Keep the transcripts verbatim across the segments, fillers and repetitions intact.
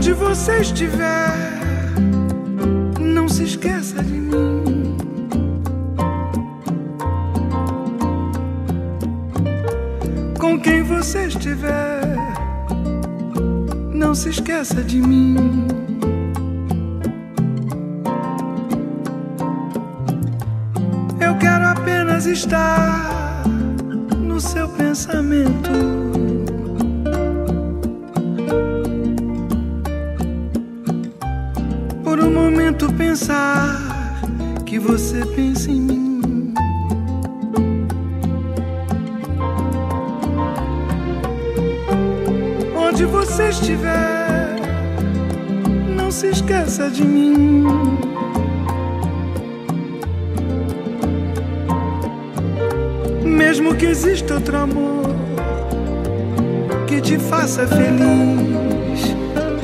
Onde você estiver, não se esqueça de mim. Com quem você estiver, não se esqueça de mim. Eu quero apenas estar no seu pensamento. Por um momento pensar que você pensa em mim. Onde você estiver, não se esqueça de mim. Mesmo que exista outro amor que te faça feliz,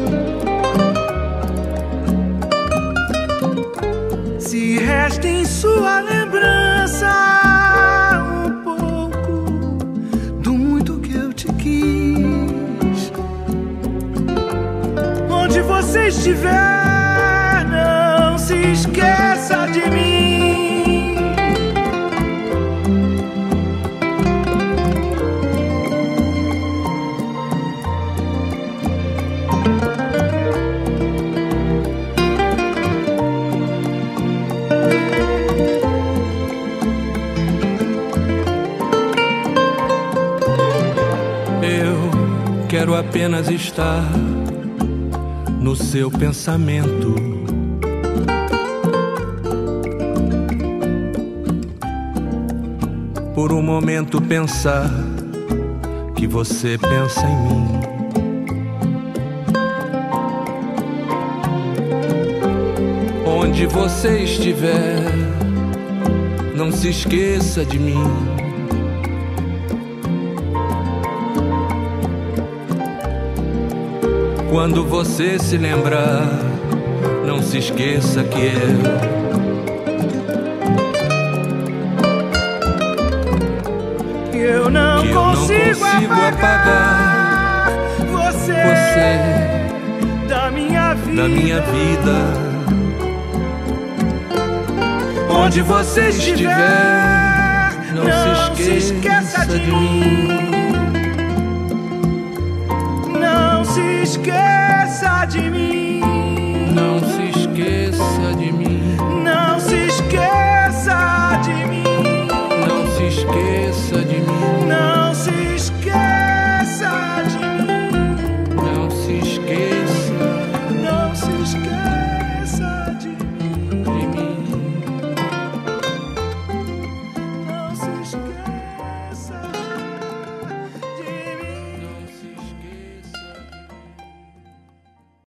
se resta em sua lembrança um pouco do muito que eu te quis. Onde você estiver, não se esqueça de mim. Quero apenas estar no seu pensamento. Por um momento pensar que você pensa em mim. Onde você estiver, não se esqueça de mim. Quando você se lembrar, não se esqueça que eu que eu não, que eu consigo, não consigo apagar, apagar você, você da minha vida. Da minha vida. Onde você estiver, não, não se esqueça, se esqueça de, de mim. Não se esqueça de mim.